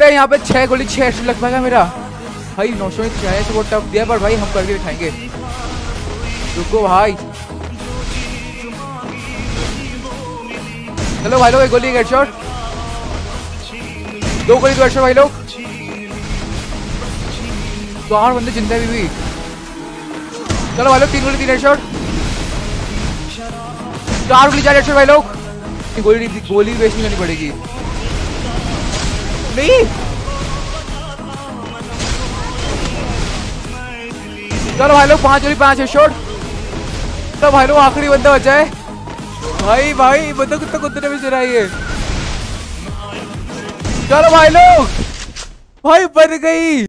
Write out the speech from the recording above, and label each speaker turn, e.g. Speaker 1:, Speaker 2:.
Speaker 1: है यहाँ पे 6 गोली 6 हेडशॉट लग पाएगा मेरा भाई। 900 में 6 से बहुत टफ दिया पर भाई हम करके दिखाएंगे। रुको भाई, चलो भाई लोग, एक गोली एक हेडशॉट, 2 गोली 2 हेडशॉट भाई लोग। तो 8 बंदे जिंदा भी। चलो भाई लोग, 3 गोली 3 हेडशॉट, 4 गोली 4 हेडशॉट भाई लोग। गोली वेस्ट नहीं करनी पड़ेगी। नहीं, चलो भाई लोग 5 गोली 5 हेडशॉट। तो भाई लोग आखिरी बंदा बचा है भाई बंदा कितना कुत्ते में चला है। चलो भाई लोग, भाई बन गई।